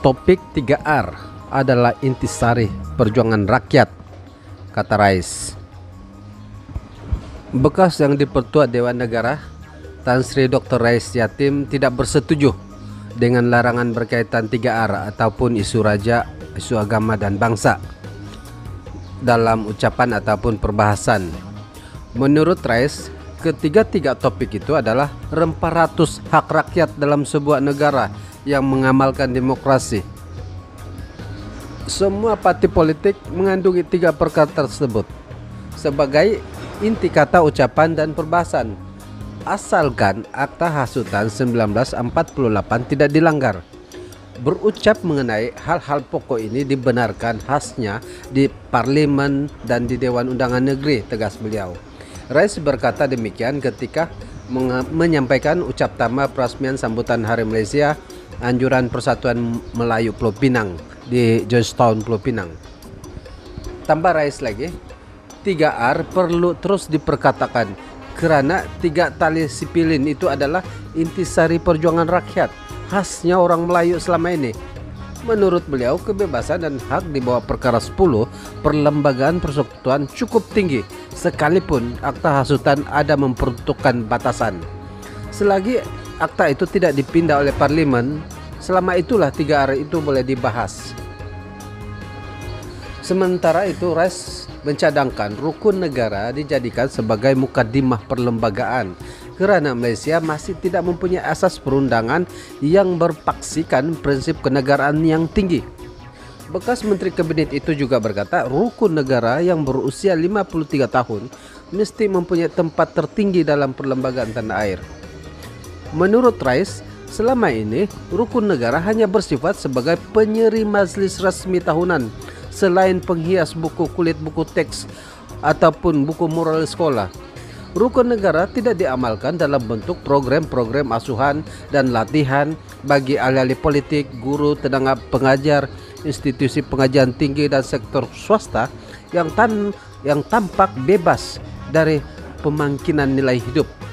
Topik 3R adalah intisari perjuangan rakyat, kata Rais. Bekas yang dipertua Dewan Negara, Tan Sri Dr. Rais Yatim tidak bersetuju dengan larangan berkaitan 3R ataupun isu raja, isu agama dan bangsa dalam ucapan ataupun perbahasan. Menurut Rais, ketiga-tiga topik itu adalah rempah ratus hak rakyat dalam sebuah negara yang mengamalkan demokrasi. Semua parti politik mengandungi tiga perkara tersebut sebagai inti kata ucapan dan perbahasan, asalkan Akta Hasutan 1948 tidak dilanggar. Berucap mengenai hal-hal pokok ini dibenarkan khasnya di Parlemen dan di Dewan Undangan Negeri, tegas beliau. Rais berkata demikian ketika menyampaikan ucap tama peresmian sambutan Hari Malaysia Anjuran Persatuan Melayu Pulau Pinang di Georgetown, Pulau Pinang. Tambah Rais lagi, 3R perlu terus diperkatakan kerana tiga tali sipilin itu adalah intisari perjuangan rakyat, khasnya orang Melayu selama ini. Menurut beliau, kebebasan dan hak di bawah perkara 10 perlembagaan persekutuan cukup tinggi, sekalipun Akta Hasutan ada memperuntukkan batasan. Selagi akta itu tidak dipindah oleh Parlimen, selama itulah 3R itu boleh dibahas. Sementara itu, Rais mencadangkan rukun negara dijadikan sebagai mukadimah perlembagaan kerana Malaysia masih tidak mempunyai asas perundangan yang berpaksikan prinsip kenegaraan yang tinggi. Bekas Menteri Kabinet itu juga berkata rukun negara yang berusia 53 tahun mesti mempunyai tempat tertinggi dalam perlembagaan tanah air. Menurut Rais, selama ini rukun negara hanya bersifat sebagai penyeri majlis rasmi tahunan selain penghias buku kulit, buku teks ataupun buku moral sekolah. Rukun negara tidak diamalkan dalam bentuk program-program asuhan dan latihan bagi ahli-ahli politik, guru, tenaga pengajar, institusi pengajian tinggi dan sektor swasta yang tampak bebas dari pemangkinan nilai hidup.